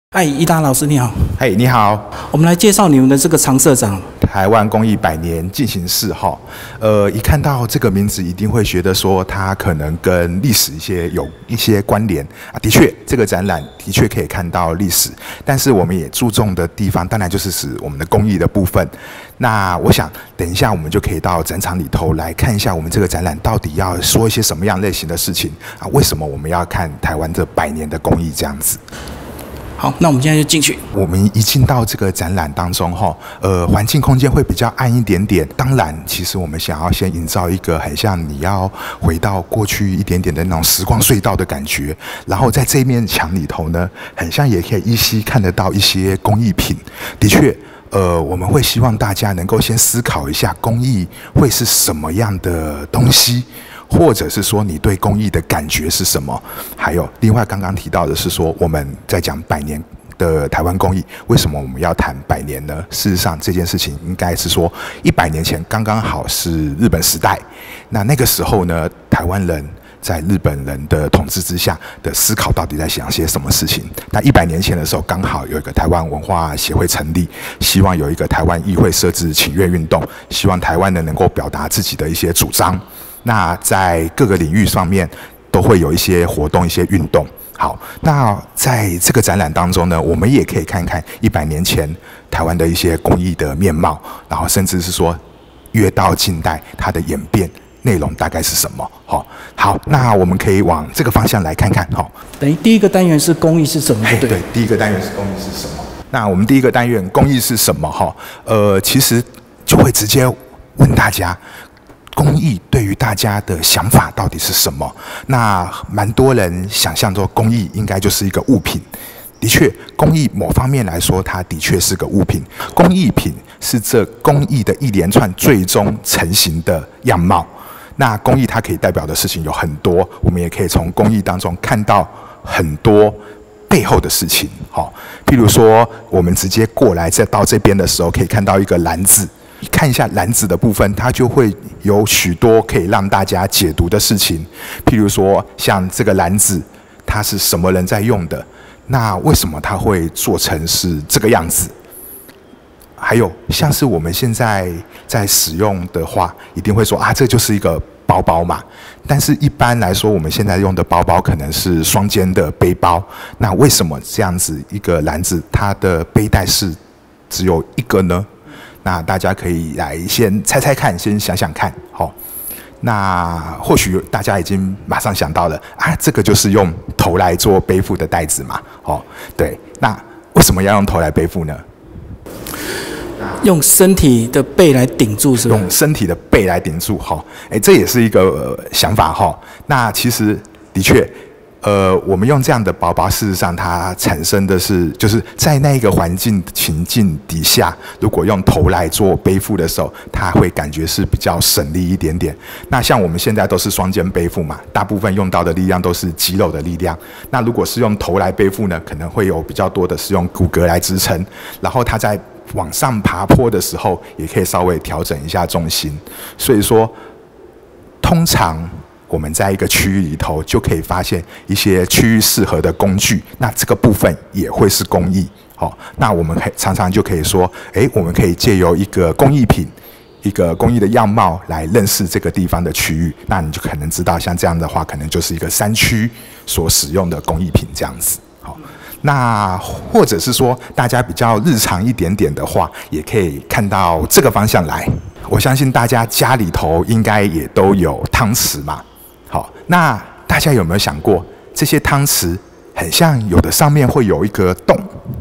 嗨，伊达老师你好。 嘿，你好， 我们来介绍你们的这个常社长。 台湾公益百年进行式哈。一看到这个名字，一定会觉得说它可能跟历史有一些关联啊。的确，这个展览的确可以看到历史，但是我们也注重的地方，当然就是我们的公益的部分。那我想，等一下我们就可以到展场里头来看一下，我们这个展览到底要说一些什么样类型的事情啊？为什么我们要看台湾这100年的公益这样子？ 好，那我们现在就进去。 我们一进到这个展览当中环境空间会比较暗一点点。当然，其实我们想要先营造一个很像你要回到过去一点点的那种时光隧道的感觉。然后在这面墙里头呢，很像也可以依稀看得到一些工艺品。的确，我们会希望大家能够先思考一下，工艺会是什么样的东西。或者是说你对公益的感觉是什么？还有另外刚刚提到的是说我们在讲100年的台湾公益，为什么我们要谈100年呢？事实上这件事情应该是说100年前刚刚好是日本时代，那个时候呢，台湾人在日本人的统治之下的思考到底在想些什么事情？那100年前的时候，刚好有一个台湾文化协会成立，希望有一个台湾议会设置请愿运动，希望台湾人能够表达自己的一些主张。那在各个领域上面都会有一些活动、一些运动。好，那在这个展览当中呢，我们也可以看看100年前台湾的一些公益的面貌，然后甚至是说越到近代它的演变内容大概是什么。好，那我们可以往这个方向来看看。 等于第一个单元是公益是什么？ 对，第一个单元是公益是什么？那我们第一个单元公益是什么？其实就会直接问大家，公益对于大家的想法到底是什么？那蛮多人想象中公益应该就是一个物品。的确，公益某方面来说，它的确是个物品。工艺品是这公益的一连串最终成型的样貌。那公益它可以代表的事情有很多，我们也可以从公益当中看到很多背后的事情。譬如说，我们直接过来再到这边的时候，可以看到一个篮子。看一下篮子的部分，它就会有许多可以让大家解读的事情。譬如说，像这个篮子，它是什么人在用的？那为什么它会做成是这个样子？还有像是我们现在在使用的话，一定会说啊，这就是一个包包嘛。但是一般来说，我们现在用的包包可能是双肩的背包。那为什么这样子一个篮子，它的背带是只有一个呢？那大家可以来先猜猜看，先想想看。那或许大家已经马上想到了啊，这个就是用头来做背负的袋子嘛。对，那为什么要用头来背负呢？ 用身体的背来顶住，是吧？ 用身体的背来顶住。这也是一个想法。那其实的确。我们用这样的包包，事实上它产生的是，就是在那个环境情境底下，如果用头来做背负的时候，它会感觉是比较省力一点点。那像我们现在都是双肩背负嘛，大部分用到的力量都是肌肉的力量。那如果是用头来背负呢，可能会有比较多的是用骨骼来支撑，然后它在往上爬坡的时候，也可以稍微调整一下重心。所以说，通常我们在一个区域里头就可以发现一些区域适合的工具，那这个部分也会是工艺。那我们常常就可以说，我们可以借由一个工艺品、一个工艺的样貌来认识这个地方的区域。那你就可能知道，像这样的话，可能就是一个山区所使用的工艺品这样子。那或者是说，大家比较日常一点点的话，也可以看到这个方向来。我相信大家家里头应该也都有汤匙嘛。那大家有没有想过，这些汤匙很像有的上面会有一个洞？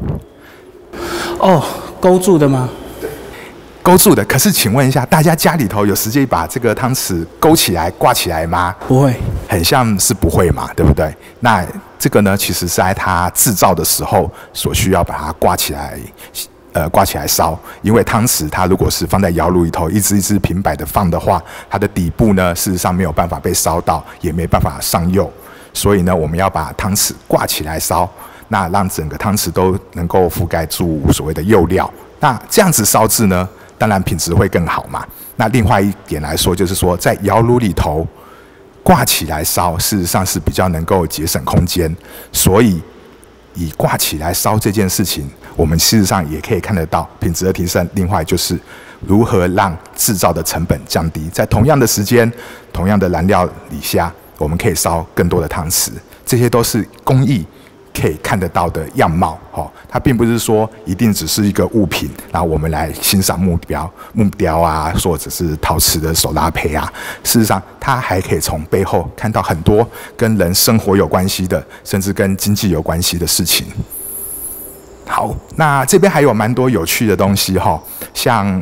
勾住的吗？ 对，勾住的。可是请问一下，大家家里头有实际把这个汤匙勾起来、挂起来吗？ 不会， 很像是不会嘛，对不对？那这个呢，其实是在它制造的时候所需要把它挂起来烧，因为汤匙它如果是放在窑炉里头，一只一只平摆的放的话，它的底部呢，事实上没有办法被烧到，也没办法上釉，所以呢，我们要把汤匙挂起来烧，那让整个汤匙都能够覆盖住所谓的釉料。那这样子烧制呢，当然品质会更好嘛。那另外一点来说，就是说在窑炉里头挂起来烧，事实上是比较能够节省空间，所以以挂起来烧这件事情，我们事实上也可以看得到品质的提升。另外就是如何让制造的成本降低，在同样的时间、同样的燃料底下，我们可以烧更多的汤匙。这些都是工艺可以看得到的样貌，它并不是说一定只是一个物品，然后我们来欣赏木雕啊，或者是陶瓷的手拉胚啊。事实上，它还可以从背后看到很多跟人生活有关系的，甚至跟经济有关系的事情。好，那这边还有蛮多有趣的东西哈，像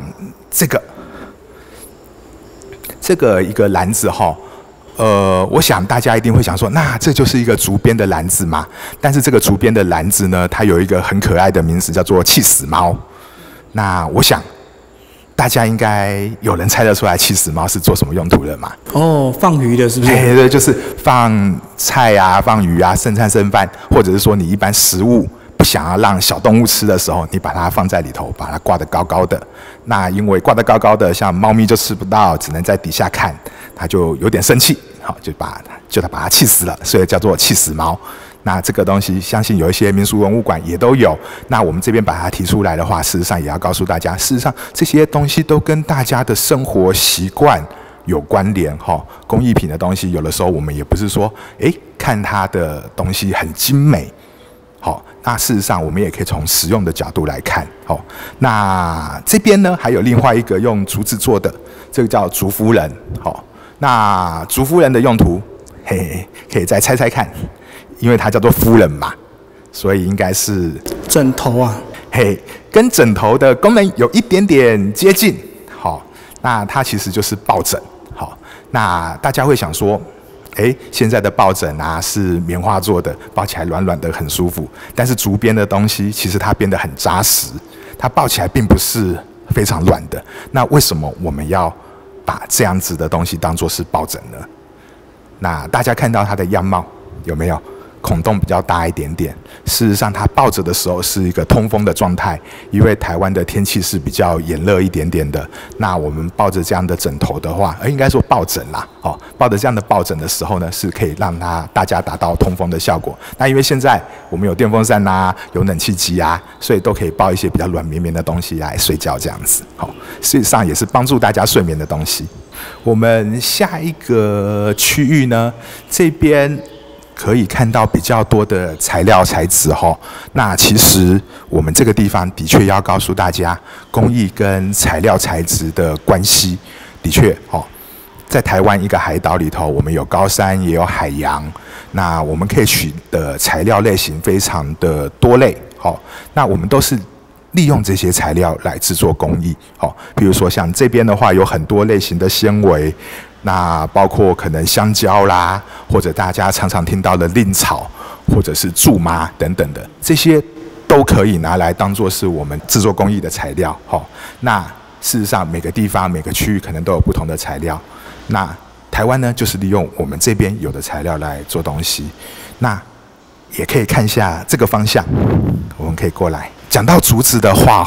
这个一个篮子哈。我想大家一定会想说，那这就是一个竹编的篮子嘛？但是这个竹编的篮子呢，它有一个很可爱的名字，叫做气死猫。那我想大家应该有人猜得出来，气死猫是做什么用途的嘛？ 哦，放鱼的是不是？ 对，就是放菜啊、放鱼啊、剩菜剩饭，或者是说你一般食物不想要让小动物吃的时候，你把它放在里头，把它挂得高高的。那因为挂得高高的，像猫咪就吃不到，只能在底下看，它就有点生气，好，就把它气死了，所以叫做气死猫。那这个东西，相信有一些民俗文物馆也都有。那我们这边把它提出来的话，事实上也要告诉大家，事实上这些东西都跟大家的生活习惯有关联哈。工艺品的东西，有的时候我们也不是说，看它的东西很精美。好，那事实上我们也可以从实用的角度来看。好，那这边呢还有另外一个用竹子做的，这个叫竹夫人。好，那竹夫人的用途，可以再猜猜看，因为它叫做夫人嘛，所以应该是枕头啊。 跟枕头的功能有一点点接近。好，那它其实就是抱枕。好，那大家会想说，现在的抱枕啊是棉花做的，抱起来软软的很舒服。但是竹编的东西，其实它变得很扎实，它抱起来并不是非常软的。那为什么我们要把这样子的东西当作是抱枕呢？那大家看到它的样貌有没有？孔洞比较大一点点。事实上，它抱着的时候是一个通风的状态，因为台湾的天气是比较炎热一点点的。那我们抱着这样的枕头的话，应该说抱枕啦，抱着这样的抱枕的时候呢，是可以让大家达到通风的效果。那因为现在我们有电风扇啊，有冷气机啊，所以都可以抱一些比较软绵绵的东西来睡觉，这样子。事实上也是帮助大家睡眠的东西。我们下一个区域呢，这边可以看到比较多的材料材质哈。那其实我们这个地方的确要告诉大家，工艺跟材料材质的关系的确在台湾一个海岛里头，我们有高山也有海洋，那我们可以取的材料类型非常的多类。那我们都是利用这些材料来制作工艺。比如说像这边的话，有很多类型的纤维。那包括可能香蕉啦，或者大家常常听到的蔺草，或者是苎麻等等的，这些都可以拿来当作是我们制作工艺的材料。那事实上每个地方每个区域可能都有不同的材料。那台湾呢，就是利用我们这边有的材料来做东西。那也可以看一下这个方向，我们可以过来讲到竹子的话，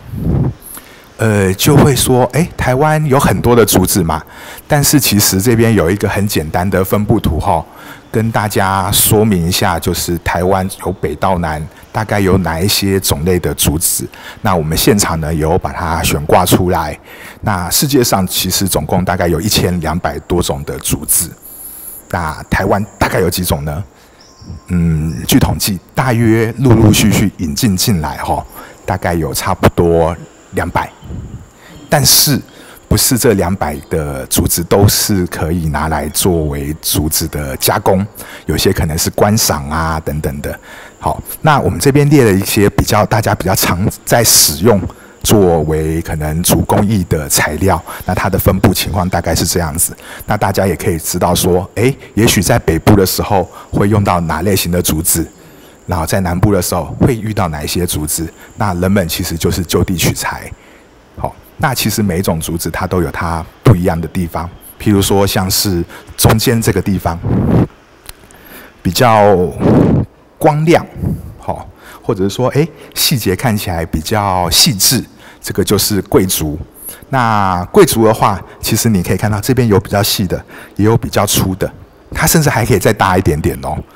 就会说，台湾有很多的竹子嘛，但是其实这边有一个很简单的分布图跟大家说明一下，就是台湾由北到南大概有哪一些种类的竹子。那我们现场呢有把它选挂出来。那世界上其实总共大概有1200多种的竹子。那台湾大概有几种呢？据统计，大约陆陆续续引进来大概有差不多200，但是不是这200的竹子都是可以拿来作为竹子的加工，有些可能是观赏啊等等的。好，那我们这边列了一些大家比较常在使用作为可能竹工艺的材料，那它的分布情况大概是这样子。那大家也可以知道说，也许在北部的时候会用到哪类型的竹子，然后在南部的时候会遇到哪一些竹子，那人们其实就是就地取材。好，那其实每一种竹子它都有它不一样的地方，譬如说像是中间这个地方比较光亮，或者是说细节看起来比较细致，这个就是桂竹。那桂竹的话，其实你可以看到这边有比较细的，也有比较粗的，它甚至还可以再大一点点。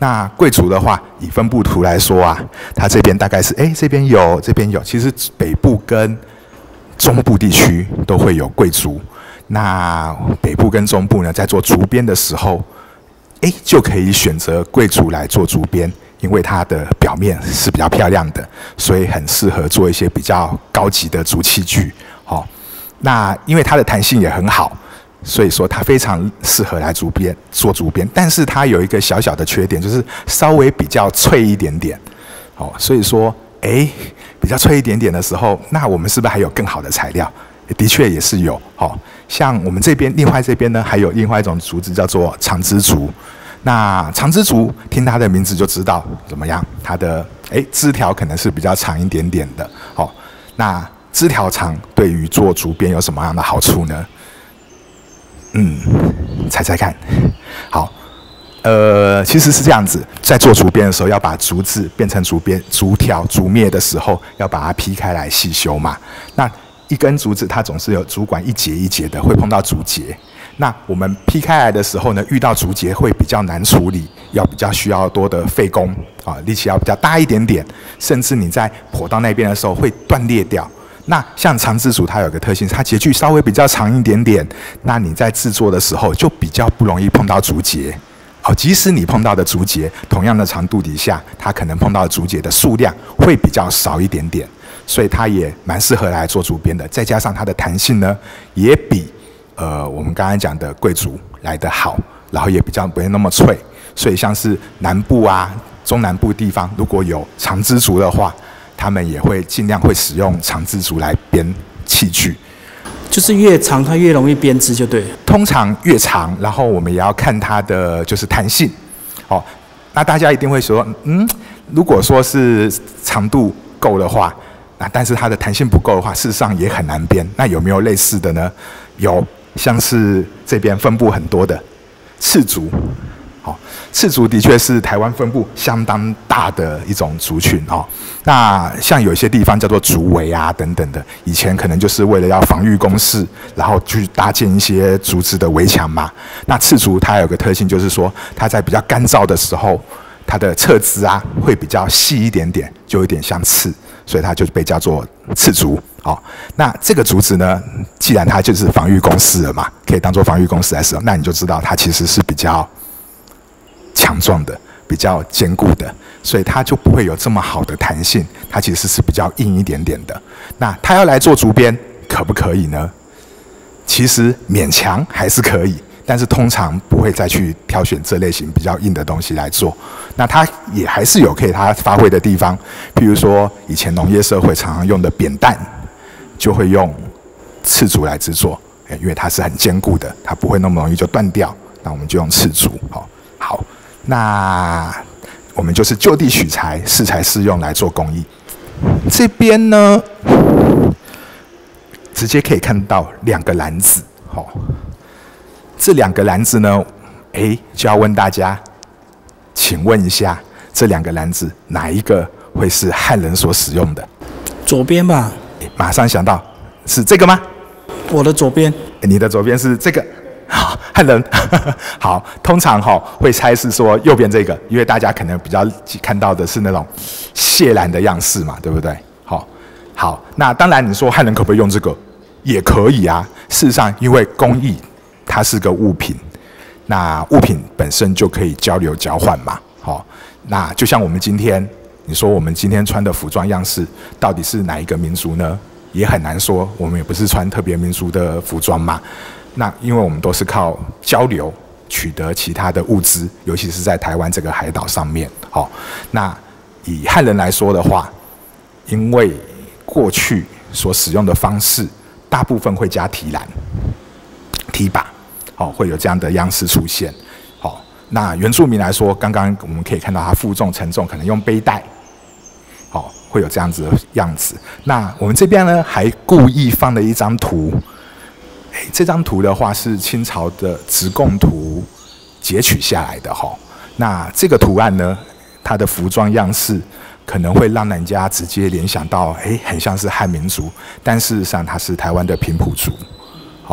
那贵族的话，以分布图来说啊，它这边大概是这边有，这边有，其实北部跟中部地区都会有贵族。那北部跟中部呢，在做竹编的时候，就可以选择贵族来做竹编，因为它的表面是比较漂亮的，所以很适合做一些比较高级的竹器具。那因为它的弹性也很好，所以说它非常适合来做竹编。但是它有一个小小的缺点，就是稍微比较脆一点点。所以说，比较脆一点点的时候，那我们是不是还有更好的材料？的确也是有。像我们这边，另外这边呢，还有另外一种竹子叫做长枝竹。那长枝竹，听它的名字就知道怎么样，它的枝条可能是比较长一点点的。那枝条长对于做竹编有什么样的好处呢？猜猜看。好，其实是这样子，在做竹编的时候，要把竹子变成竹条、竹篾的时候，要把它劈开来细修嘛。那一根竹子它总是有竹管一节一节的，会碰到竹节。那我们劈开来的时候呢，遇到竹节会比较难处理，要比较需要多的费工力气要比较大一点点，甚至你在剖到那边的时候会断裂掉。那像长枝竹它有个特性，它节距稍微比较长一点点，那你在制作的时候就比较不容易碰到竹节。即使你碰到的竹节同样的长度底下，它可能碰到的竹节的数量会比较少一点点，所以它也蛮适合来做竹编的。再加上它的弹性呢，也比我们刚才讲的贵竹来得好，然后也比较不会那么脆。所以像是南部啊、中南部地方，如果有长枝竹的话，他们也会尽量会使用长枝竹来编器具。 就是越长它越容易编织，就对了。 通常越长，然后我们也要看它的就是弹性。那大家一定会说，如果说是长度够的话，但是它的弹性不够的话，事实上也很难编。那有没有类似的呢？有，像是这边分布很多的赤竹。赤竹的确是台湾分布相当大的一种族群。那像有些地方叫做竹围啊等等的，以前可能就是为了要防御工事，然后去搭建一些竹子的围墙嘛。那赤竹它有个特性，就是说它在比较干燥的时候，它的侧枝啊会比较细一点点，就有点像刺，所以它就被叫做赤竹。那这个竹子呢，既然它就是防御工事了嘛，可以当做防御工事来使用，那你就知道它其实是比较强壮的，比较坚固的，所以它就不会有这么好的弹性，它其实是比较硬一点点的。那它要来做竹编，可不可以呢？其实勉强还是可以，但是通常不会再去挑选这类型比较硬的东西来做。那它也还是有可以它发挥的地方，譬如说以前农业社会常常用的扁担，就会用赤竹来制作，因为它是很坚固的，它不会那么容易就断掉。那我们就用赤竹。好。那我们就是就地取材，适材适用来做工艺。这边呢，直接可以看到2个篮子。这2个篮子呢，就要问大家，请问一下，这2个篮子哪一个会是汉人所使用的？ 左边吧。 马上想到是这个吗？ 我的左边。 你的左边是这个。汉人好，通常会猜是说右边这个，因为大家可能比较看到的是那种蟹篮的样式嘛，对不对？好，那当然你说汉人可不可以用这个？也可以啊。事实上，因为工艺它是个物品，那物品本身就可以交流交换嘛。那就像我们今天，你说我们今天穿的服装样式到底是哪一个民族呢？也很难说，我们也不是穿特别民族的服装嘛。那因为我们都是靠交流取得其他的物资，尤其是在台湾这个海岛上面。那以汉人来说的话，因为过去所使用的方式，大部分会加提篮、提把，会有这样的样式出现。那原住民来说，刚刚我们可以看到它负重沉重，可能用背带，会有这样子的样子。那我们这边呢，还故意放了一张图。这张图的话是清朝的直贡图截取下来的。那这个图案呢，它的服装样式可能会让人家直接联想到，很像是汉民族，但事实上它是台湾的平埔族。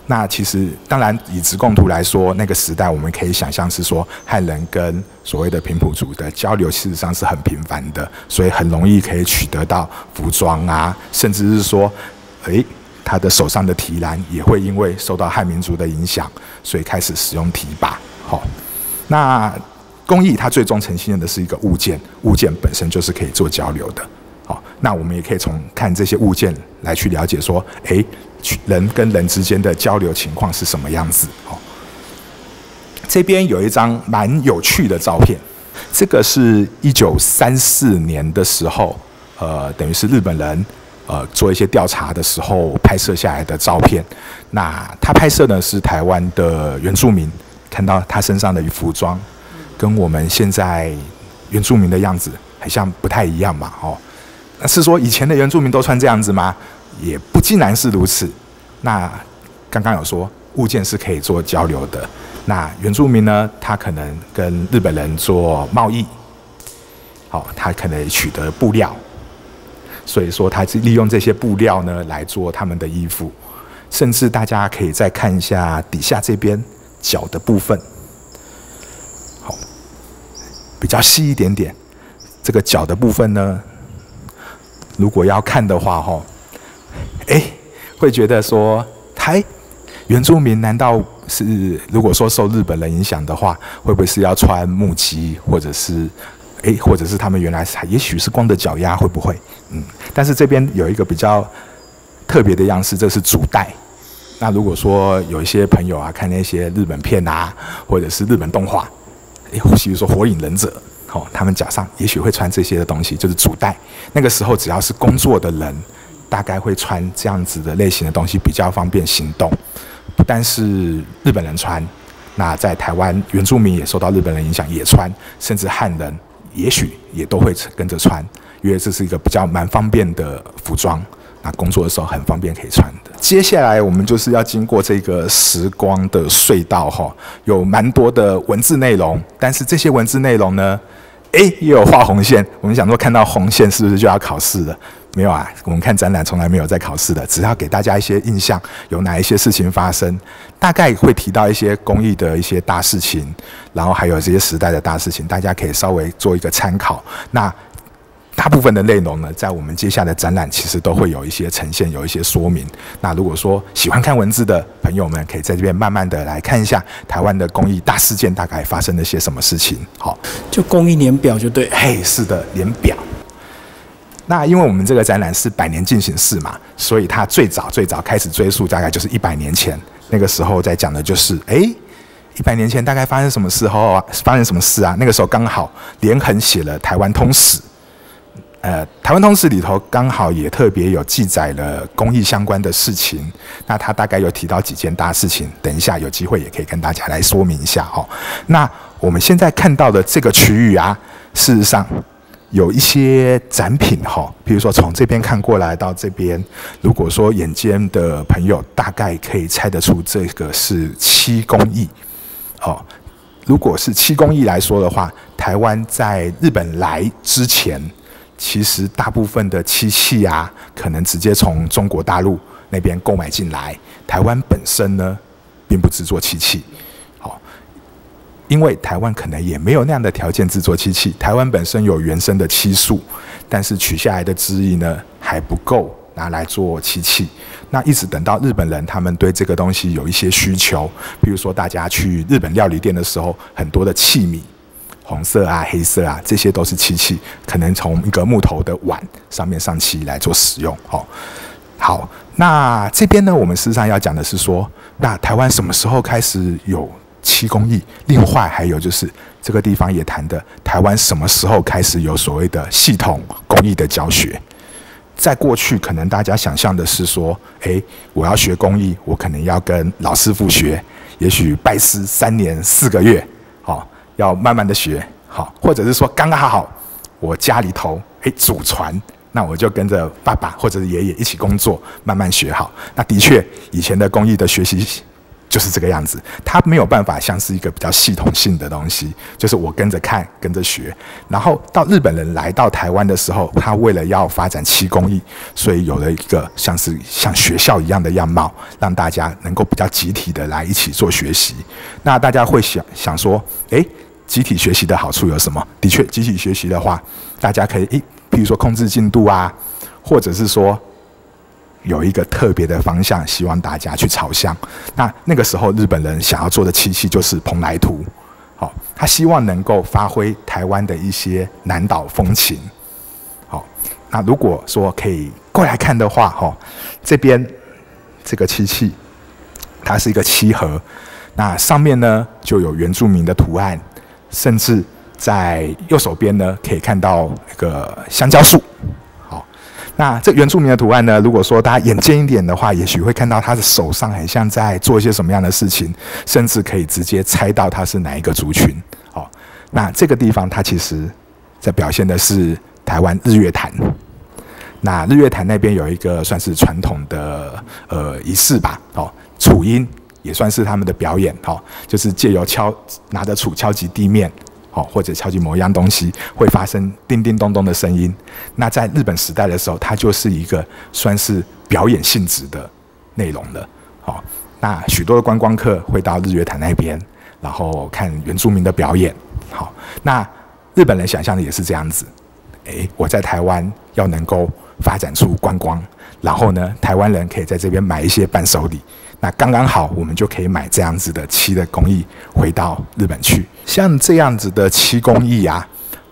那其实当然以直贡图来说，那个时代我们可以想象是说汉人跟所谓的平埔族的交流事实上是很频繁的，所以很容易可以取得到服装啊，甚至是说，他的手上的提篮也会因为受到汉民族的影响，所以开始使用提把。好，那工艺它最终呈现的是一个物件，物件本身就是可以做交流的。好，那我们也可以从看这些物件来去了解说，人跟人之间的交流情况是什么样子。好，这边有一张蛮有趣的照片，这个是1934年的时候，等于是日本人做一些调查的时候拍摄下来的照片。那他拍摄的是台湾的原住民，看到他身上的服装，跟我们现在原住民的样子好像不太一样嘛，那是说以前的原住民都穿这样子吗？也不尽然是如此。那刚刚有说物件是可以做交流的，那原住民呢，他可能跟日本人做贸易，他可能取得布料，所以说他是利用这些布料呢来做他们的衣服。甚至大家可以再看一下底下这边脚的部分，好，比较细一点点。这个脚的部分呢，如果要看的话，会觉得说，原住民难道是如果说受日本人影响的话，会不会是要穿木屐，或者是他们原来也许是光着脚丫，会不会？但是这边有一个比较特别的样式，这是足带。那如果说有一些朋友啊，看那些日本片啊，或者是日本动画，比如说《火影忍者》，他们脚上也许会穿这些的东西，就是足带。那个时候只要是工作的人，大概会穿这样子的类型的东西，比较方便行动。不但是日本人穿，那在台湾原住民也受到日本人影响，也穿，甚至汉人也许也都会跟着穿，因为这是一个比较蛮方便的服装。那工作的时候很方便可以穿的。接下来我们就是要经过这个时光的隧道有蛮多的文字内容，但是这些文字内容呢，也有画红线。我们想说看到红线是不是就要考试了？没有啊，我们看展览从来没有在考试的，只要给大家一些印象，有哪一些事情发生，大概会提到一些工艺的一些大事情，然后还有这些时代的大事情，大家可以稍微做一个参考。那大部分的内容呢，在我们接下来的展览其实都会有一些呈现，有一些说明。那如果说喜欢看文字的朋友们，可以在这边慢慢的来看一下台湾的工艺大事件大概发生了些什么事情。好， 就工艺年表就对。 是的，年表。那因为我们这个展览是100年进行式嘛，所以它最早开始追溯，大概就是100年前。那个时候在讲的就是，100年前大概发生什么事啊？那个时候刚好连横写了《台湾通史》。台湾通史里头刚好也特别有记载了工艺相关的事情，那他大概有提到几件大事情，等一下有机会也可以跟大家来说明一下。那我们现在看到的这个区域啊，事实上有一些展品比如说从这边看过来到这边，如果说眼尖的朋友大概可以猜得出这个是漆工艺。如果是漆工艺来说的话，台湾在日本来之前，其实大部分的漆器啊，可能直接从中国大陆那边购买进来。台湾本身呢，并不制作漆器，因为台湾可能也没有那样的条件制作漆器。台湾本身有原生的漆树，但是取下来的枝叶呢，还不够拿来做漆器。那一直等到日本人他们对这个东西有一些需求，比如说大家去日本料理店的时候，很多的器皿。红色啊、黑色啊，这些都是漆器，可能从一个木头的碗上面上漆来做使用。好，那这边呢，我们事实上要讲的是说，那台湾什么时候开始有漆工艺？另外还有就是这个地方也谈的，台湾什么时候开始有所谓的系统工艺的教学？在过去，可能大家想象的是说，我要学工艺，我可能要跟老师傅学，也许拜师3年4个月，要慢慢的学，或者是说刚刚好，我家里头祖传，那我就跟着爸爸或者是爷爷一起工作，慢慢学好。那的确，以前的工艺的学习就是这个样子，它没有办法像是一个比较系统性的东西，就是我跟着看、跟着学。然后到日本人来到台湾的时候，他为了要发展漆工艺，所以有了一个像学校一样的样貌，让大家能够比较集体的来一起做学习。那大家会想说，集体学习的好处有什么？的确，集体学习的话，大家可以譬如说控制进度啊，或者是说有一个特别的方向，希望大家去朝向。那个时候，日本人想要做的漆器就是蓬莱图，好，他希望能够发挥台湾的一些南岛风情。好，那如果说可以过来看的话，这边这个漆器，它是一个漆盒，那上面呢就有原住民的图案，甚至在右手边呢可以看到一个香蕉树。那这原住民的图案呢，如果说大家眼尖一点的话，也许会看到他的手上很像在做一些什么样的事情，甚至可以直接猜到他是哪一个族群。那这个地方它其实在表现的是台湾日月潭。那日月潭那边有一个算是传统的仪式吧，杵音也算是他们的表演，就是借由拿着杵敲击地面。或者敲击某一样东西，会发生叮叮咚咚的声音。那在日本时代的时候，它就是一个算是表演性质的内容了。那许多的观光客会到日月潭那边，然后看原住民的表演。那日本人想象的也是这样子。我在台湾要能够发展出观光，然后呢，台湾人可以在这边买一些伴手礼。那刚刚好，我们就可以买这样子的漆的工艺回到日本去。像这样子的漆工艺啊，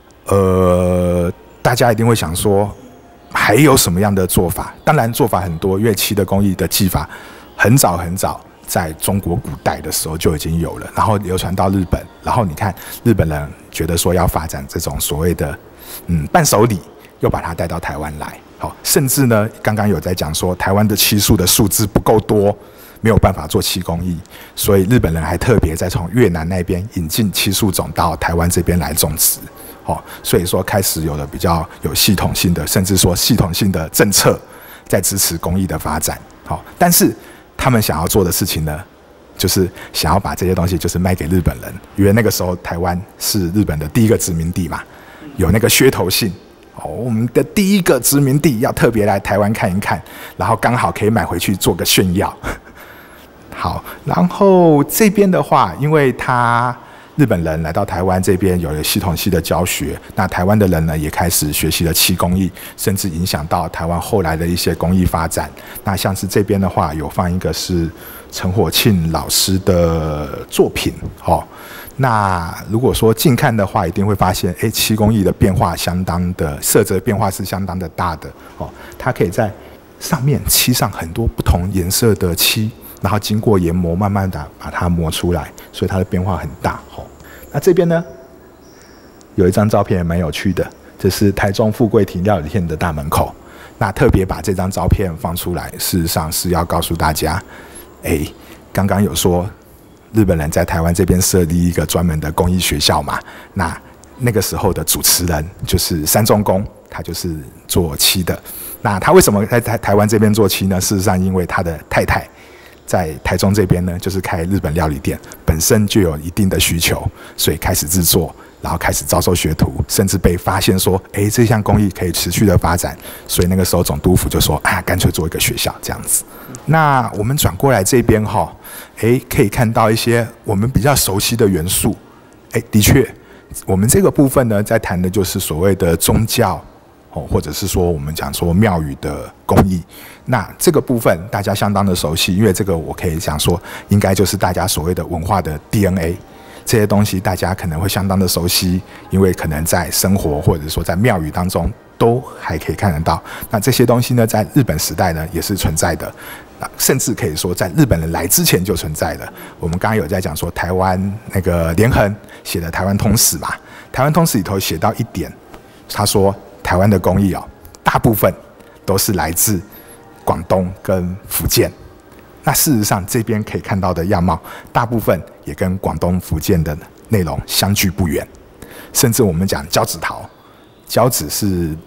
大家一定会想说，还有什么样的做法？当然做法很多，因为漆的工艺的技法很早很早，在中国古代的时候就已经有了，然后流传到日本。然后你看日本人觉得说要发展这种所谓的伴手礼，又把它带到台湾来。甚至呢，刚刚有在讲说，台湾的漆树的树枝不够多。没有办法做漆工艺，所以日本人还特别在从越南那边引进漆树种到台湾这边来种植。所以说开始有了比较有系统性的，甚至说系统性的政策在支持工艺的发展。但是他们想要做的事情呢，就是想要把这些东西就是卖给日本人，因为那个时候台湾是日本的第一个殖民地嘛，有那个噱头性。我们的第一个殖民地要特别来台湾看一看，然后刚好可以买回去做个炫耀。好，然后这边的话，因为日本人来到台湾这边有了系统性的教学，那台湾的人呢也开始学习了漆工艺，甚至影响到台湾后来的一些工艺发展。那像是这边的话，有放一个是陈火庆老师的作品。那如果说近看的话，一定会发现，漆工艺的变化相当的，色泽变化是相当的大的。它可以在上面漆上很多不同颜色的漆。然后经过研磨，慢慢的把它磨出来，所以它的变化很大。那这边呢，有一张照片也蛮有趣的，这是台中富贵亭料理店的大门口。那特别把这张照片放出来，事实上是要告诉大家，刚刚有说日本人在台湾这边设立一个专门的工艺学校嘛，那个时候的主持人就是三重工，他就是做漆的。那他为什么在台湾这边做漆呢？事实上，因为他的太太在台中这边呢，就是开日本料理店，本身就有一定的需求，所以开始制作，然后开始招收学徒，甚至被发现说，这项工艺可以持续的发展，所以那个时候总督府就说，干脆做一个学校这样子。那我们转过来这边可以看到一些我们比较熟悉的元素。的确，我们这个部分呢，在谈的就是所谓的宗教。或者是说我们讲说庙宇的工艺，那这个部分大家相当的熟悉，因为这个我可以讲说，应该就是大家所谓的文化的 DNA， 这些东西大家可能会相当的熟悉，因为可能在生活或者说在庙宇当中都还可以看得到。那这些东西呢，在日本时代呢也是存在的，甚至可以说在日本人来之前就存在了。我们刚刚有在讲说台湾那个连横写的《台湾通史》嘛，《台湾通史》里头写到一点，他说台湾的工艺大部分都是来自广东跟福建。那事实上这边可以看到的样貌，大部分也跟广东、福建的内容相距不远。甚至我们讲交趾陶，交趾是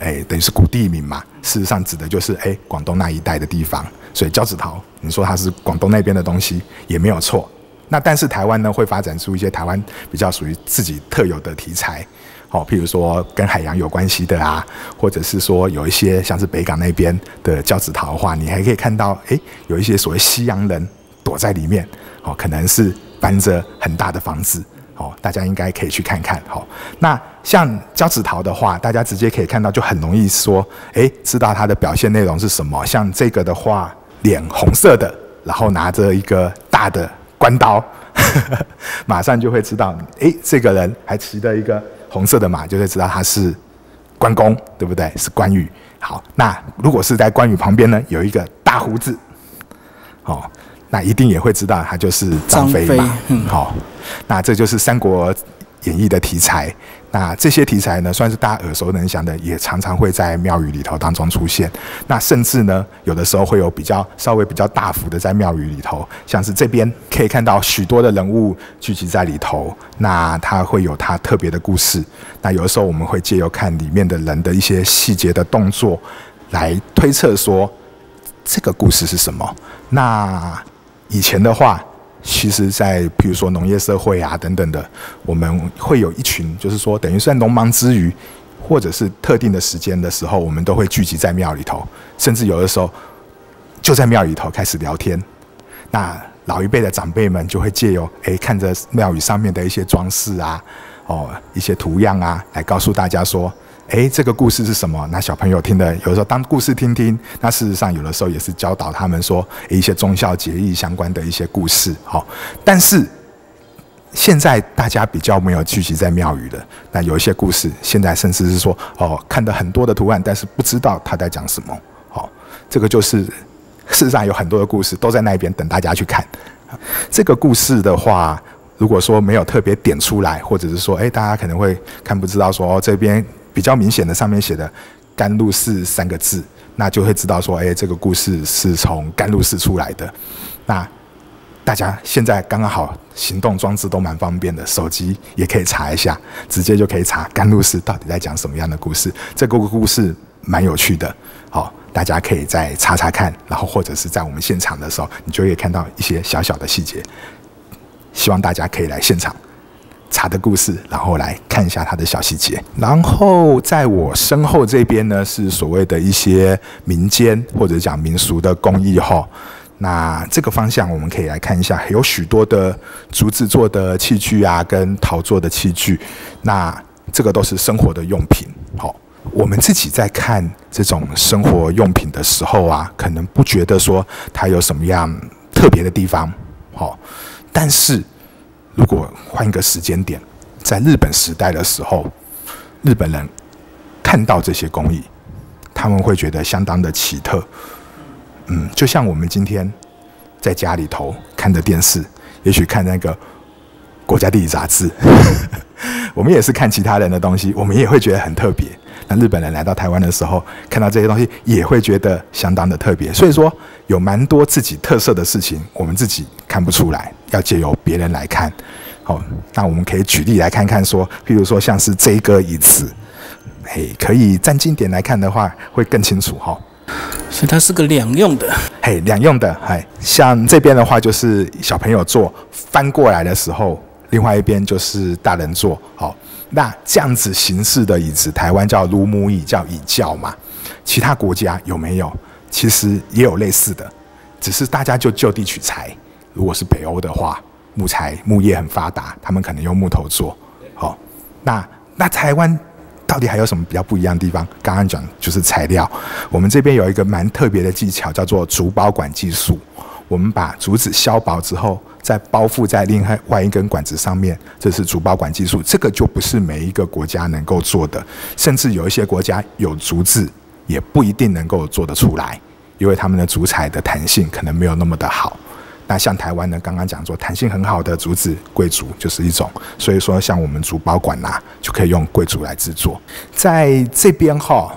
等于是古地名嘛，事实上指的就是广东那一带的地方，所以交趾陶，你说它是广东那边的东西也没有错。那但是台湾呢，会发展出一些台湾比较属于自己特有的题材，譬如说跟海洋有关系的啊，或者是说有一些像是北港那边的交趾陶的话，你还可以看到，有一些所谓西洋人躲在里面，可能是搬着很大的房子，大家应该可以去看看。那像交趾陶的话，大家直接可以看到，就很容易说，知道它的表现内容是什么。像这个的话，脸红色的，然后拿着一个大的关刀，马上就会知道，这个人还骑着一个红色的马，就会知道他是关公，对不对？是关羽。好，那如果是在关羽旁边呢，有一个大胡子，那一定也会知道他就是张飞嘛。那这就是《三国演义》的题材。那这些题材呢，算是大家耳熟能详的，也常常会在庙宇里头当中出现。那甚至呢，有的时候会有稍微比较大幅的在庙宇里头，像是这边可以看到许多的人物聚集在里头，那它会有它特别的故事。那有的时候我们会借由看里面的人的一些细节的动作，来推测说这个故事是什么。那以前的话，其实在比如说农业社会啊等等的，我们会有一群，就是说等于是在农忙之余，或者是特定的时间的时候，我们都会聚集在庙里头，甚至有的时候就在庙里头开始聊天。那老一辈的长辈们就会借由看着庙宇上面的一些装饰啊，一些图样啊，来告诉大家说，这个故事是什么？那小朋友听的，有的时候当故事听听，那事实上有的时候也是教导他们说，一些忠孝节义相关的一些故事。但是现在大家比较没有聚集在庙宇了，那有一些故事，现在甚至是说，看到很多的图案，但是不知道他在讲什么。这个就是事实上有很多的故事都在那边等大家去看。这个故事的话，如果说没有特别点出来，或者是说，大家可能会看不知道说，这边比较明显的上面写的甘露寺3个字，那就会知道说，这个故事是从甘露寺出来的。那大家现在刚刚好行动装置都蛮方便的，手机也可以查一下，直接就可以查甘露寺到底在讲什么样的故事。这个故事蛮有趣的，大家可以再查查看，然后或者是在我们现场的时候，你就会看到一些小小的细节。希望大家可以来现场查的故事，然后来看一下它的小细节。然后在我身后这边呢，是所谓的一些民间或者讲民俗的工艺哈。那这个方向我们可以来看一下，有许多的竹子做的器具啊，跟陶做的器具。那这个都是生活的用品。好，我们自己在看这种生活用品的时候啊，可能不觉得说它有什么样特别的地方。好，但是如果换一个时间点，在日本时代的时候，日本人看到这些工艺，他们会觉得相当的奇特。就像我们今天在家里头看的电视，也许看那个国家地理杂志，我们也是看其他人的东西，我们也会觉得很特别。那日本人来到台湾的时候，看到这些东西也会觉得相当的特别。所以说，有蛮多自己特色的事情，我们自己看不出来，要借由别人来看。那我们可以举例来看看说，譬如说像是这个椅子，可以站近点来看的话，会更清楚哈。 所以它是个两用的。 两用的，像这边的话就是小朋友坐，翻过来的时候，另外一边就是大人坐。那这样子形式的椅子，台湾叫卢母椅，叫椅轿嘛。其他国家有没有？其实也有类似的，只是大家就地取材。如果是北欧的话，木业很发达，他们可能用木头做。那台湾到底还有什么比较不一样的地方？刚刚讲就是材料，我们这边有一个蛮特别的技巧，叫做竹包管技术。我们把竹子削薄之后，再包覆在另外一根管子上面，这是竹包管技术。这个就不是每一个国家能够做的，甚至有一些国家有竹子，也不一定能够做得出来，因为他们的竹材的弹性可能没有那么的好。那像台湾呢，刚刚讲说弹性很好的竹子，桂竹就是一种，所以说像我们竹包管就可以用桂竹来制作。在这边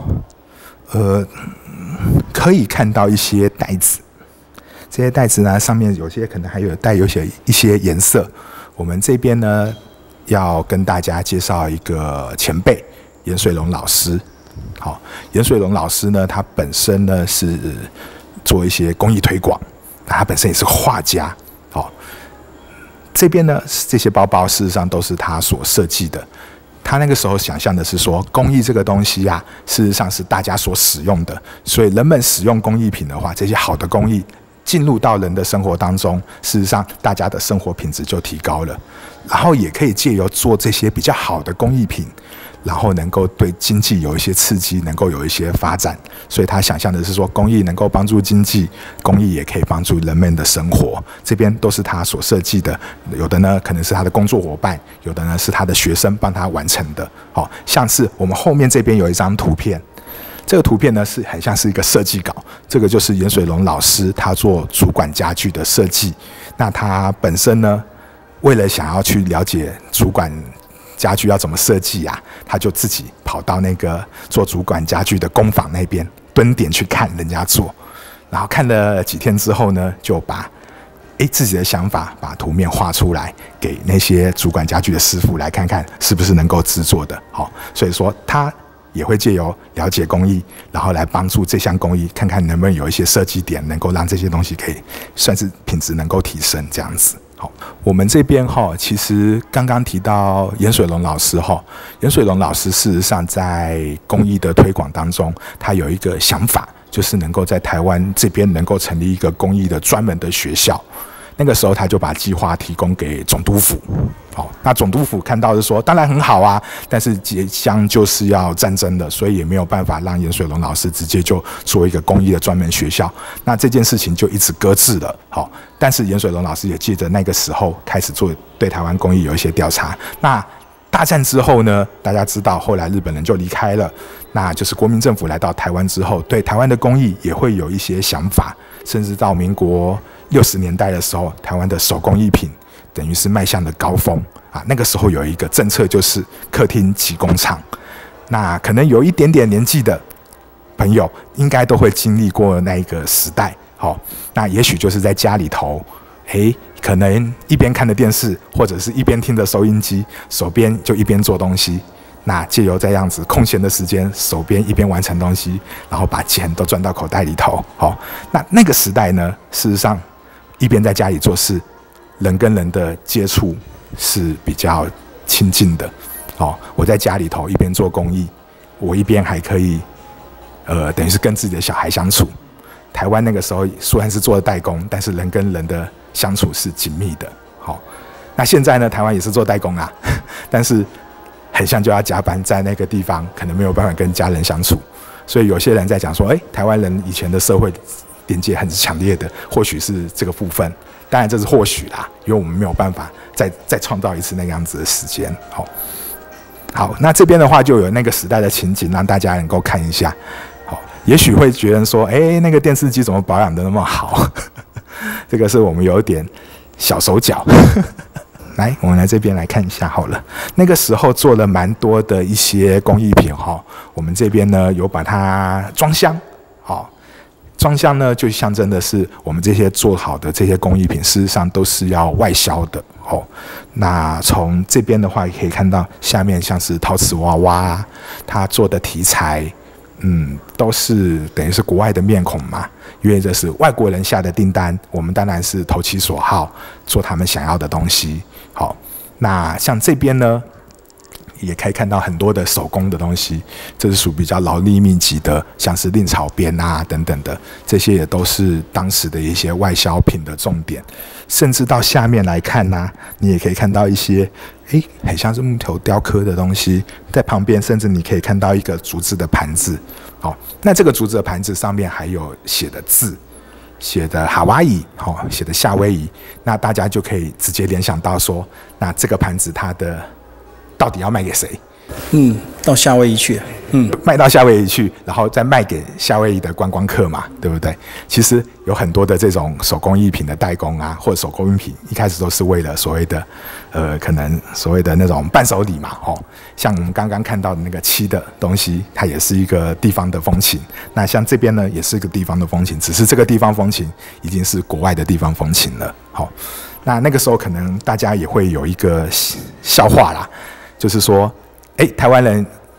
可以看到一些袋子，这些袋子呢上面有些可能还有带有一些颜色。我们这边呢要跟大家介绍一个前辈严水龙老师。 好，颜水龙老师呢，他本身呢是做一些公益推广，他本身也是画家。好，这边呢这些包包事实上都是他所设计的。他那个时候想象的是说，公益这个东西啊，事实上是大家所使用的，所以人们使用工艺品的话，这些好的工艺进入到人的生活当中，事实上大家的生活品质就提高了，然后也可以借由做这些比较好的工艺品，然后能够对经济有一些刺激，能够有一些发展。所以他想象的是说，公益能够帮助经济，公益也可以帮助人们的生活。这边都是他所设计的，有的呢可能是他的工作伙伴，有的呢是他的学生帮他完成的。好，像是我们后面这边有一张图片，这个图片呢是很像是一个设计稿，这个就是颜水龙老师他做主管家具的设计。那他本身呢，为了想要去了解主管家具要怎么设计啊，他就自己跑到那个做主管家具的工坊那边蹲点去看人家做，然后看了几天之后呢，就把自己的想法把图面画出来，给那些主管家具的师傅来看看是不是能够制作的。好，所以说他也会借由了解工艺，然后来帮助这项工艺，看看能不能有一些设计点，能够让这些东西可以算是品质能够提升这样子。好，我们这边其实刚刚提到颜水龙老师颜水龙老师事实上在工艺的推广当中，他有一个想法，就是能够在台湾这边能够成立一个工艺的专门的学校。那个时候他就把计划提供给总督府。好，那总督府看到是说，当然很好啊，但是即将就是要战争了，所以也没有办法让颜水龙老师直接就做一个工艺的专门学校。那这件事情就一直搁置了。好，但是颜水龙老师也借着那个时候开始做对台湾工艺有一些调查。那大战之后呢，大家知道后来日本人就离开了，那就是国民政府来到台湾之后，对台湾的工艺也会有一些想法，甚至到民国60年代的时候，台湾的手工艺品等于是迈向了高峰啊。那个时候有一个政策就是客厅及工厂，那可能有一点点年纪的朋友应该都会经历过那一个时代。好，那也许就是在家里头，可能一边看着电视，或者是一边听着收音机，手边就一边做东西。那借由这样子空闲的时间，手边一边完成东西，然后把钱都赚到口袋里头。好，那个时代呢，事实上一边在家里做事，人跟人的接触是比较亲近的。我在家里头一边做公益，我一边还可以等于是跟自己的小孩相处。台湾那个时候虽然是做代工，但是人跟人的相处是紧密的。好，那现在呢，台湾也是做代工啊，但是很像就要加班，在那个地方可能没有办法跟家人相处。所以有些人在讲说，台湾人以前的社会连接很强烈的，或许是这个部分。当然这是或许啦，因为我们没有办法再创造一次那个样子的时间。好，那这边的话就有那个时代的情景，让大家能够看一下。好，也许会觉得说，那个电视机怎么保养的那么好？这个是我们有一点小手脚。来，我们来这边来看一下好了。那个时候做了蛮多的一些工艺品我们这边呢有把它装箱。装箱呢就象征的是我们这些做好的这些工艺品，事实上都是要外销的。那从这边的话也可以看到，下面像是陶瓷娃娃，它做的题材都是等于是国外的面孔嘛，因为这是外国人下的订单，我们当然是投其所好，做他们想要的东西。好，那像这边呢，也可以看到很多的手工的东西，这是属比较劳力密集的，像是令草编啊等等的，这些也都是当时的一些外销品的重点。甚至到下面来看呢，你也可以看到一些很像是木头雕刻的东西，在旁边甚至你可以看到一个竹子的盘子。那这个竹子的盘子上面还有写的字，写的哈哇伊，写的夏威夷，那大家就可以直接联想到说，那这个盘子它的到底要卖给谁？ 到夏威夷去。 卖到夏威夷去，然后再卖给夏威夷的观光客嘛，对不对？其实有很多的这种手工艺品的代工啊，或者手工艺品，一开始都是为了所谓的可能所谓的那种伴手礼嘛。像我们刚刚看到的那个漆的东西，它也是一个地方的风情。那像这边呢，也是一个地方的风情，只是这个地方风情已经是国外的地方风情了。那个时候可能大家也会有一个笑话啦，就是说，台湾人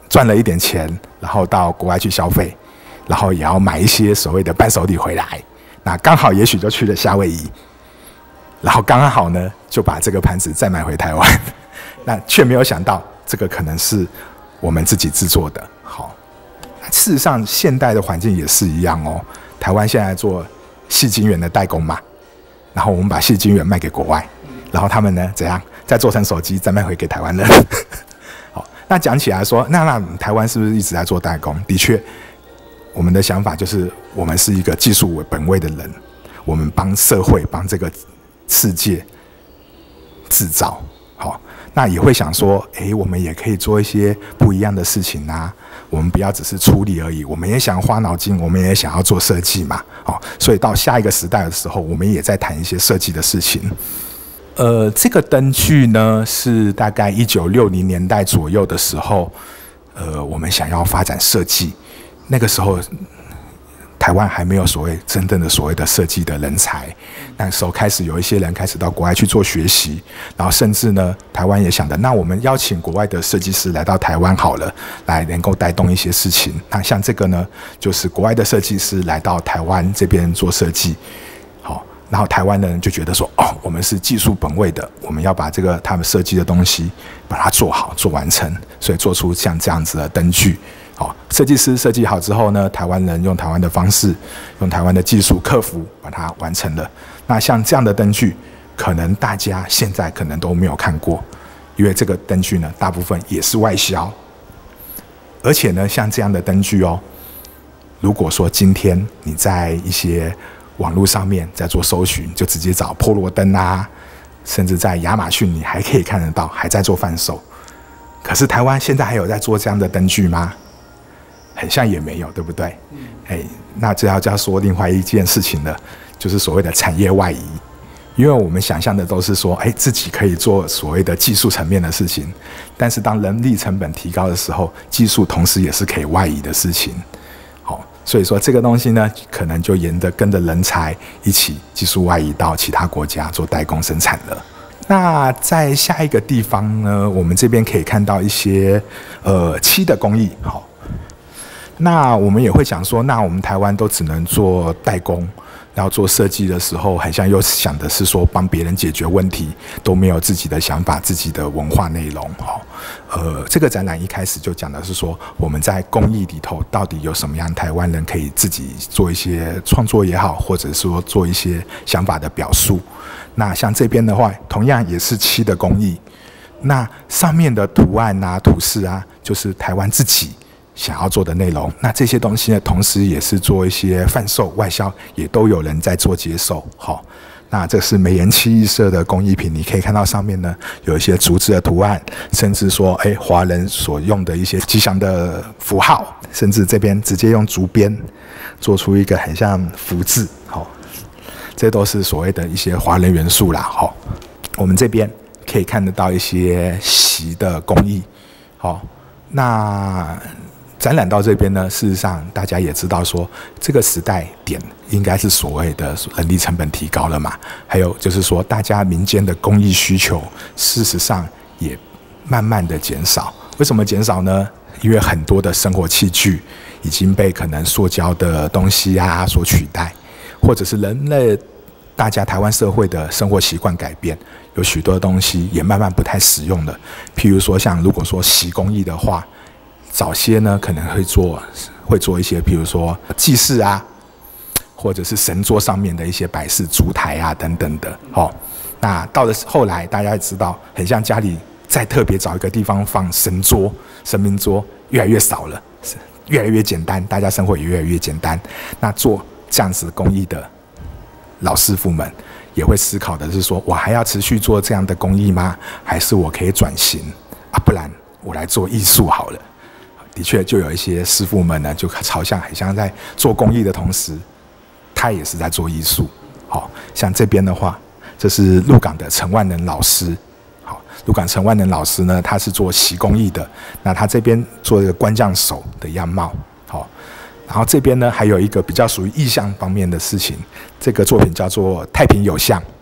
赚了一点钱，然后到国外去消费，然后也要买一些所谓的伴手礼回来。那刚好也许就去了夏威夷，然后刚好呢就把这个盘子再买回台湾，那却没有想到这个可能是我们自己制作的。好，事实上现代的环境也是一样哦。台湾现在做矽晶圆的代工嘛，然后我们把矽晶圆卖给国外，然后他们呢怎样再做成手机再卖回给台湾人。好，那讲起来说，那台湾是不是一直在做代工？的确，我们的想法就是我们是一个技术为本位的人，我们帮社会帮这个世界制造。好，那也会想说，我们也可以做一些不一样的事情啊。我们不要只是处理而已，我们也想花脑筋，我们也想要做设计嘛。所以到下一个时代的时候，我们也在谈一些设计的事情。这个灯具呢，是大概1960年代左右的时候，我们想要发展设计，那个时候台湾还没有真正的所谓的设计的人才，那时候开始有一些人开始到国外去做学习，然后甚至呢，台湾也想的，那我们邀请国外的设计师来到台湾好了，来能够带动一些事情。那像这个呢，就是国外的设计师来到台湾这边做设计，好，然后台湾的人就觉得说，我们是技术本位的，我们要把这个他们设计的东西把它做好做完成，所以做出像这样子的灯具。好，设计师设计好之后呢，台湾人用台湾的方式，用台湾的技术克服，把它完成了。那像这样的灯具，可能大家现在可能都没有看过，因为这个灯具呢，大部分也是外销。而且呢，像这样的灯具哦，如果说今天你在一些网络上面在做搜寻，就直接找波罗灯啊，甚至在亚马逊你还可以看得到，还在做贩售。可是台湾现在还有在做这样的灯具吗？很像也没有，对不对？那这要说另外一件事情了，就是所谓的产业外移。因为我们想象的都是说，自己可以做所谓的技术层面的事情，但是当人力成本提高的时候，技术同时也是可以外移的事情。好，所以说这个东西呢，可能就跟着人才一起技术外移到其他国家做代工生产了。那在下一个地方呢，我们这边可以看到一些漆的工艺。好。那我们也会想说，那我们台湾都只能做代工，然后做设计的时候，好像又想的是说帮别人解决问题，都没有自己的想法、自己的文化内容。这个展览一开始就讲的是说，我们在工艺里头到底有什么样台湾人可以自己做一些创作也好，或者说做一些想法的表述。那像这边的话，同样也是漆的工艺，那上面的图案啊、图示啊，就是台湾自己想要做的内容。那这些东西呢，同时也是做一些贩售、外销，也都有人在做接受。好，那这是美颜漆艺社的工艺品，你可以看到上面呢有一些竹子的图案，甚至说华人所用的一些吉祥的符号，甚至这边直接用竹编做出一个很像福字。好，这都是所谓的一些华人元素啦。好，我们这边可以看得到一些席的工艺。好，那展览到这边呢，事实上大家也知道说，这个时代点应该是所谓的人力成本提高了嘛，还有就是说，大家民间的工艺需求，事实上也慢慢的减少。为什么减少呢？因为很多的生活器具已经被可能塑胶的东西啊所取代，或者是人类大家台湾社会的生活习惯改变，有许多东西也慢慢不太实用了。譬如说，像如果说洗工艺的话，早些呢可能会做一些，譬如说祭祀啊，或者是神桌上面的一些摆饰、烛台啊等等的。那到了后来，大家也知道，很像家里再特别找一个地方放神桌、神明桌，越来越少了，越来越简单，大家生活也越来越简单。那做这样子工艺的老师傅们也会思考的是说，我还要持续做这样的工艺吗？还是我可以转型啊？不然我来做艺术好了。的确，就有一些师傅们呢，就朝向很像在做工艺的同时，他也是在做艺术。好，像这边的话，这是鹿港的陈万能老师。好，鹿港陈万能老师呢，他是做洗工艺的。那他这边做一个官将手的样貌。好，然后这边呢，还有一个比较属于意象方面的事情。这个作品叫做《太平有象》。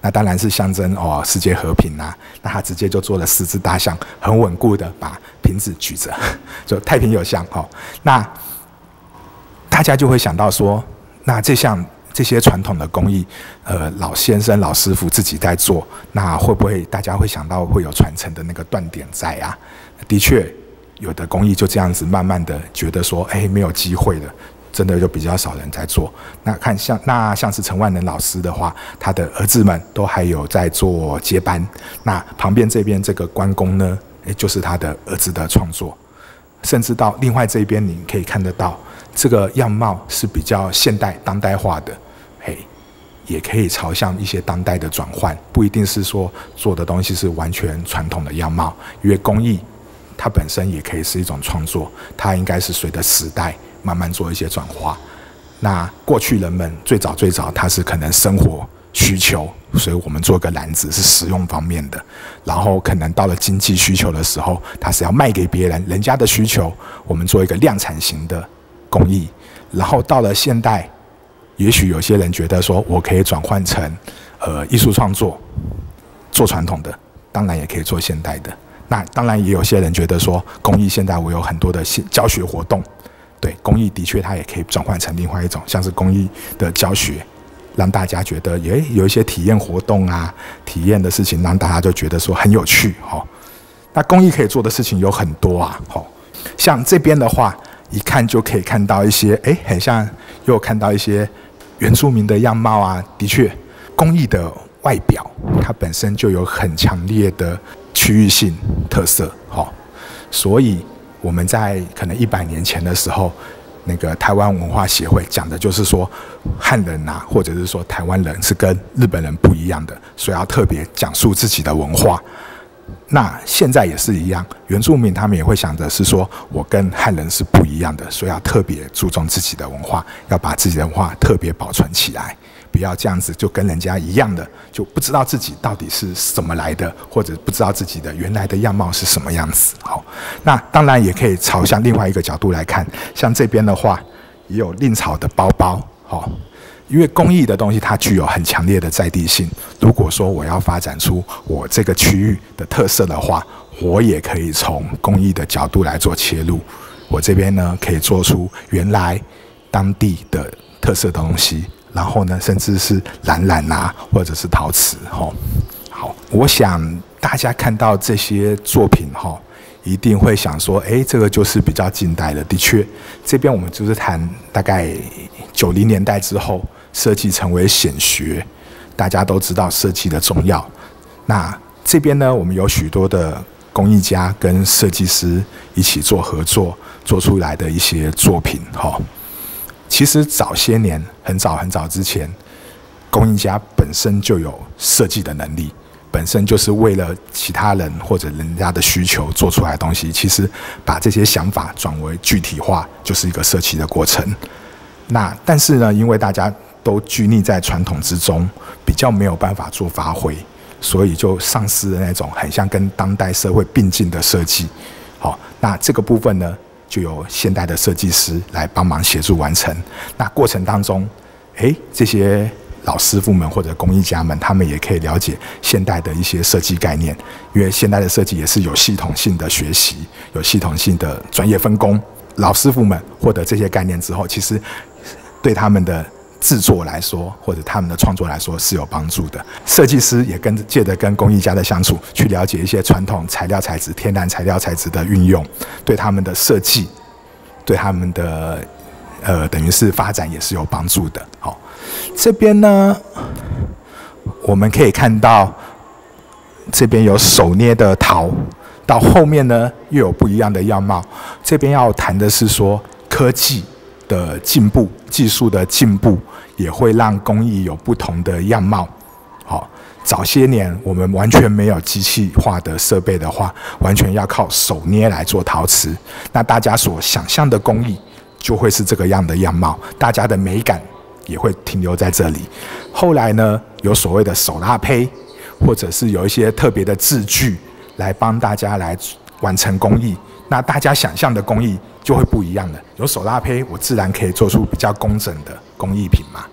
那当然是象征世界和平啊。那他直接就做了4只大象，很稳固的把瓶子举着，就太平有象那大家就会想到说，那这些传统的工艺，老先生、老师傅自己在做，那会不会大家会想到会有传承的那个断点在啊？的确，有的工艺就这样子慢慢的觉得说，没有机会了，真的就比较少人在做。那像是陈万能老师的话，他的儿子们都还有在做接班。那旁边这边这个关公呢，就是他的儿子的创作，甚至到另外这边你可以看得到，这个样貌是比较现代当代化的。也可以朝向一些当代的转换，不一定是说做的东西是完全传统的样貌，因为工艺它本身也可以是一种创作，它应该是随着时代慢慢做一些转化。那过去人们最早它是可能生活需求，所以我们做个篮子是实用方面的，然后可能到了经济需求的时候，它是要卖给别人，人家的需求，我们做一个量产型的工艺，然后到了现代。也许有些人觉得说，我可以转换成艺术创作，做传统的，当然也可以做现代的。那当然也有些人觉得说，工艺现在我有很多的教学活动，对，工艺的确它也可以转换成另外一种，像是工艺的教学，让大家觉得有一些体验活动啊，体验的事情让大家就觉得说很有趣那工艺可以做的事情有很多啊像这边的话，一看就可以看到一些很像又看到一些原住民的样貌啊，的确，工艺的外表它本身就有很强烈的区域性特色所以我们在可能100年前的时候，那个台湾文化协会讲的就是说，汉人啊，或者是说台湾人是跟日本人不一样的，所以要特别讲述自己的文化。那现在也是一样，原住民他们也会想的是说，我跟汉人是不一样的，所以要特别注重自己的文化，要把自己的文化特别保存起来，不要这样子就跟人家一样的，就不知道自己到底是怎么来的，或者不知道自己的原来的样貌是什么样子。那当然也可以朝向另外一个角度来看，像这边的话，也有令草的包包因为工艺的东西它具有很强烈的在地性，如果说我要发展出我这个区域的特色的话，我也可以从工艺的角度来做切入。我这边呢可以做出原来当地的特色的东西，然后呢甚至是染啊，或者是陶瓷好，我想大家看到这些作品一定会想说，这个就是比较近代的。的确，这边我们就是谈大概90年代之后，设计成为显学，大家都知道设计的重要。那这边呢，我们有许多的工艺家跟设计师一起做合作，做出来的一些作品其实早些年，很早之前，工艺家本身就有设计的能力。本身就是为了其他人或者人家的需求做出来的东西，其实把这些想法转为具体化，就是一个设计的过程。但是呢，因为大家都拘泥在传统之中，比较没有办法做发挥，所以就丧失了那种很像跟当代社会并进的设计。那这个部分呢，就由现代的设计师来帮忙协助完成。那过程当中，这些老师傅们或者工艺家们，他们也可以了解现代的一些设计概念，因为现代的设计也是有系统性的学习，有系统性的专业分工。老师傅们获得这些概念之后，其实对他们的制作来说，或者他们的创作来说是有帮助的。设计师也借着跟工艺家的相处，去了解一些传统材料材质、天然材料材质的运用，对他们的设计，对他们的等于是发展也是有帮助的。这边呢，我们可以看到，这边有手捏的陶，到后面呢又有不一样的样貌。这边要谈的是说，科技的进步、技术的进步，也会让工艺有不同的样貌。早些年我们完全没有机器化的设备的话，完全要靠手捏来做陶瓷，那大家所想象的工艺就会是这个样的样貌，大家的美感也会停留在这里。后来呢，有所谓的手拉胚，或者是有一些特别的制具来帮大家来完成工艺，那大家想象的工艺就会不一样了。有手拉胚，我自然可以做出比较工整的工艺品嘛。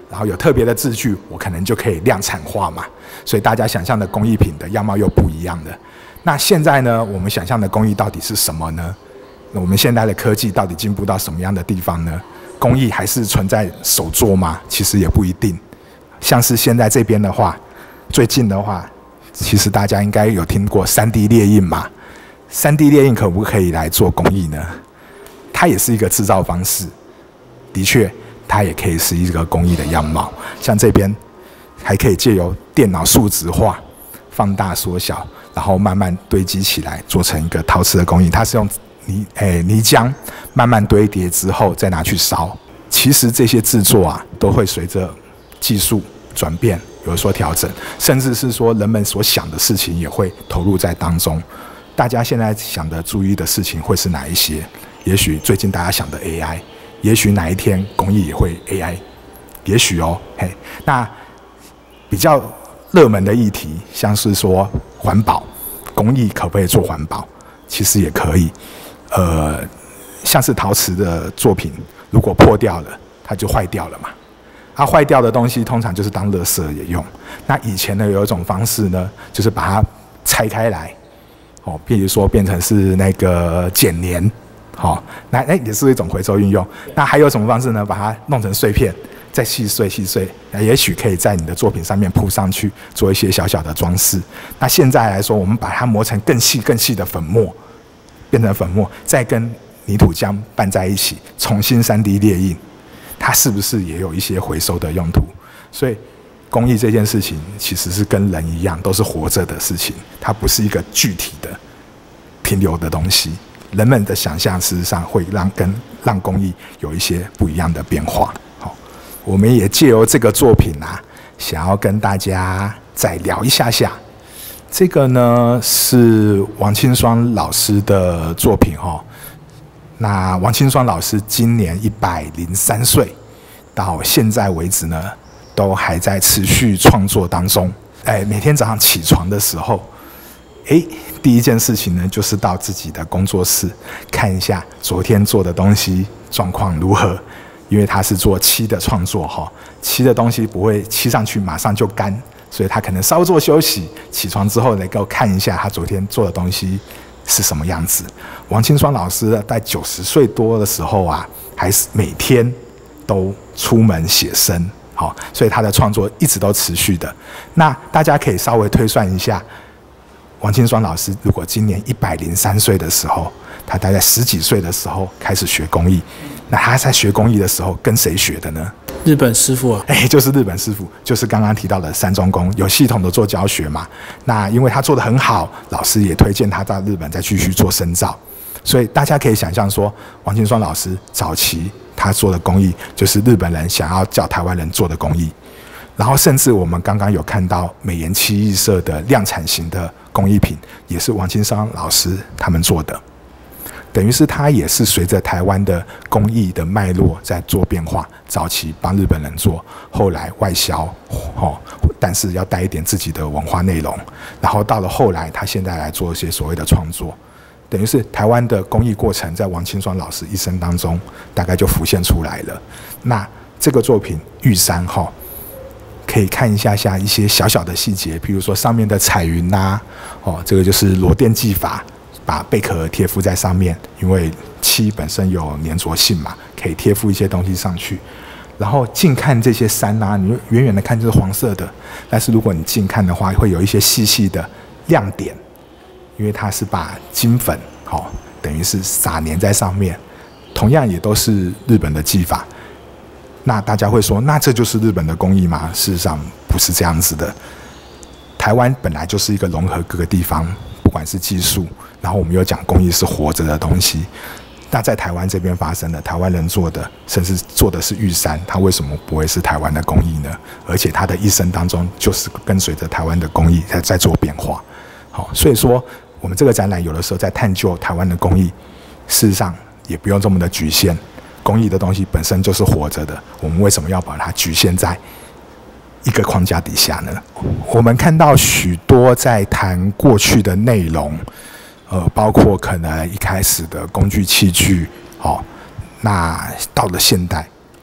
然后有特别的字句，我可能就可以量产化嘛。所以大家想象的工艺品的样貌又不一样的。那现在呢，我们想象的工艺到底是什么呢？我们现在的科技到底进步到什么样的地方呢？工艺还是存在手作吗？其实也不一定。像是现在这边的话，最近的话，其实大家应该有听过 3D 列印嘛。3D 列印可不可以来做工艺呢？它也是一个制造方式，的确，它也可以是一个工艺的样貌。像这边还可以借由电脑数值化、放大、缩小，然后慢慢堆积起来，做成一个陶瓷的工艺。它是用泥浆慢慢堆叠之后再拿去烧。其实这些制作啊，都会随着技术转变有所调整，甚至是说人们所想的事情也会投入在当中。大家现在想的注意的事情会是哪一些？也许最近大家想的 AI， 也许哪一天工艺也会 AI， 也许哦，嘿，那比较热门的议题，像是说环保，工艺可不可以做环保？其实也可以。像是陶瓷的作品，如果破掉了，它就坏掉了嘛。它坏掉的东西通常就是当垃圾也用。那以前呢，有一种方式呢，就是把它拆开来，比如说变成是那个剪黏，那也是一种回收运用。那还有什么方式呢？把它弄成碎片，再细碎，也许可以在你的作品上面铺上去，做一些小小的装饰。那现在来说，我们把它磨成更细的粉末，变成粉末，再跟泥土浆拌在一起，重新3D 列印，它是不是也有一些回收的用途？所以工艺这件事情其实是跟人一样，都是活着的事情，它不是一个具体的停留的东西。人们的想象事实上会让工艺有一些不一样的变化。我们也借由这个作品啊，想要跟大家再聊一下。这个呢是王清霜老师的作品那王清霜老师今年103岁，到现在为止呢，都还在持续创作当中。每天早上起床的时候，第一件事情呢，就是到自己的工作室看一下昨天做的东西状况如何。因为他是做漆的创作漆的东西不会漆上去马上就干，所以他可能稍作休息，起床之后能够看一下他昨天做的东西是什么样子。王清霜老师在90岁多的时候啊，还是每天都出门写生，所以他的创作一直都持续的。那大家可以稍微推算一下，王清霜老师如果今年103岁的时候，他大概10几岁的时候开始学工艺，那他在学工艺的时候跟谁学的呢？ 日本师傅啊， 就是日本师傅，就是刚刚提到的三中宫，有系统的做教学嘛。那因为他做得很好，老师也推荐他到日本再继续做深造。所以大家可以想象说，王清霜老师早期他做的工艺，就是日本人想要叫台湾人做的工艺。然后甚至我们刚刚有看到美颜漆艺社的量产型的工艺品，也是王清霜老师他们做的。等于是他也是随着台湾的工艺的脉络在做变化，早期帮日本人做，后来外销，但是要带一点自己的文化内容，然后到了后来，他现在来做一些所谓的创作，等于是台湾的工艺过程在王清霜老师一生当中大概就浮现出来了。那这个作品玉山可以看一下一些小小的细节，比如说上面的彩云这个就是螺钿技法。把贝壳贴附在上面，因为漆本身有粘着性嘛，可以贴附一些东西上去。然后近看这些山你远远的看就是黄色的，但是如果你近看的话，会有一些细细的亮点，因为它是把金粉等于是撒粘在上面，同样也都是日本的技法。那大家会说，那这就是日本的工艺吗？事实上不是这样子的。台湾本来就是一个融合各个地方，不管是技术。然后我们又讲工艺是活着的东西，那在台湾这边发生的，台湾人做的，甚至做的是玉山，它为什么不会是台湾的工艺呢？而且他的一生当中就是跟随着台湾的工艺在做变化。所以说我们这个展览有的时候在探究台湾的工艺，事实上也不用这么的局限，工艺的东西本身就是活着的，我们为什么要把它局限在一个框架底下呢？我们看到许多在谈过去的内容。包括可能一开始的工具器具，那到了现代，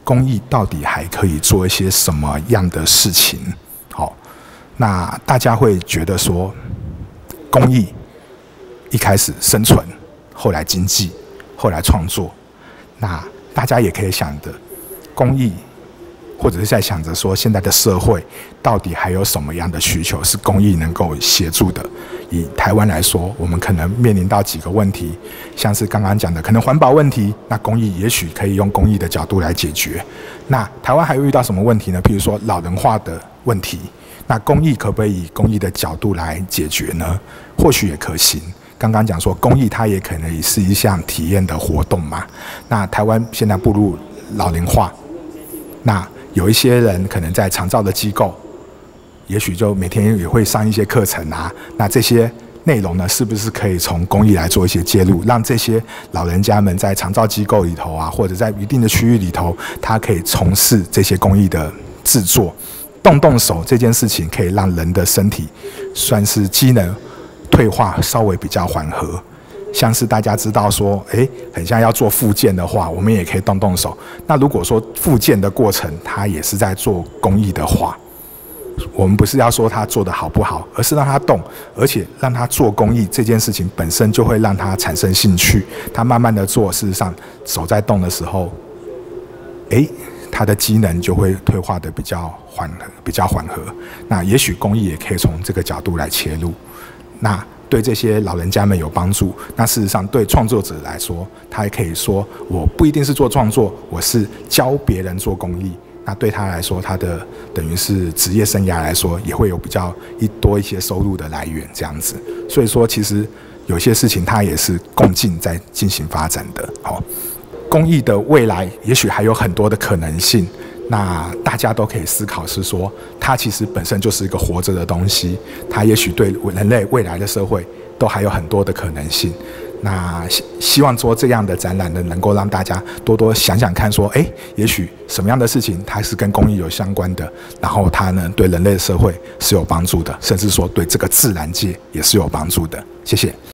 公益到底还可以做一些什么样的事情？好，那大家会觉得说，公益一开始生存，后来经济，后来创作。那大家也可以想的，公益或者是在想着说，现在的社会到底还有什么样的需求是公益能够协助的？以台湾来说，我们可能面临到几个问题，像是刚刚讲的可能环保问题，那公益也许可以用公益的角度来解决。那台湾还会遇到什么问题呢？譬如说老人化的问题，那公益可不可以以公益的角度来解决呢？或许也可行。刚刚讲说，公益它也可能是一项体验的活动嘛。那台湾现在步入老龄化，那有一些人可能在长照的机构，也许就每天也会上一些课程啊。那这些内容呢，是不是可以从公益来做一些介入，让这些老人家们在长照机构里头啊，或者在一定的区域里头，他可以从事这些公益的制作，动手这件事情，可以让人的身体算是机能退化稍微比较缓和。像是大家知道说，很像要做复健的话，我们也可以动手。那如果说复健的过程，它也是在做公益的话，我们不是要说他做得好不好，而是让他动，而且让他做公益这件事情本身就会让他产生兴趣。他慢慢的做，事实上手在动的时候，他的机能就会退化的比较缓和。那也许公益也可以从这个角度来切入。那对这些老人家们有帮助。那事实上，对创作者来说，他也可以说，我不一定是做创作，我是教别人做公益。那对他来说，他的等于是职业生涯来说，也会有比较多一些收入的来源这样子。所以说，其实有些事情它也是共进在进行发展的。公益的未来也许还有很多的可能性。那大家都可以思考是说，它其实本身就是一个活着的东西，它也许对人类未来的社会都还有很多的可能性。那希望说这样的展览呢，能够让大家多多想想看说，也许什么样的事情它是跟公益有相关的，然后它呢对人类社会是有帮助的，甚至说对这个自然界也是有帮助的。谢谢。